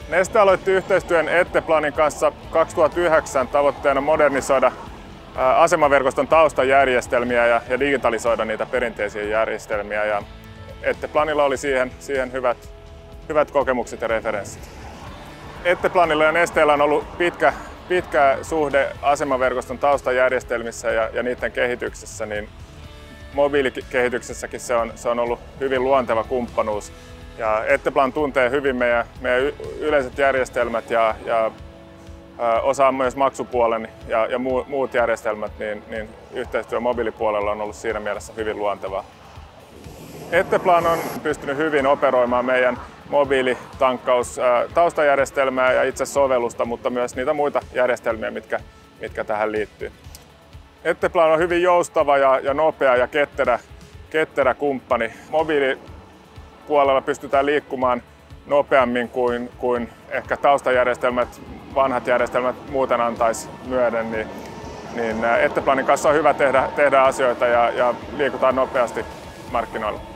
Neste aloitti yhteistyön Etteplanin kanssa 2009 tavoitteena modernisoida asemaverkoston taustajärjestelmiä ja digitalisoida niitä perinteisiä järjestelmiä. Ja Etteplanilla oli siihen hyvät kokemukset ja referenssit. Etteplanilla ja Nesteellä on ollut pitkä suhde asemaverkoston taustajärjestelmissä ja niiden kehityksessä, niin mobiilikehityksessäkin se on ollut hyvin luonteva kumppanuus. Ja Etteplan tuntee hyvin meidän yleiset järjestelmät ja osaa myös maksupuolen ja muut järjestelmät, niin yhteistyö mobiilipuolella on ollut siinä mielessä hyvin luontevaa. Etteplan on pystynyt hyvin operoimaan meidän mobiilitankkaus-taustajärjestelmää ja itse sovellusta, mutta myös niitä muita järjestelmiä, mitkä tähän liittyy. Etteplan on hyvin joustava ja nopea ja ketterä kumppani. Mobiilipuolella pystytään liikkumaan nopeammin kuin ehkä taustajärjestelmät, vanhat järjestelmät muuten antaisi myöden, niin Etteplanin kanssa on hyvä tehdä asioita ja liikutaan nopeasti markkinoilla.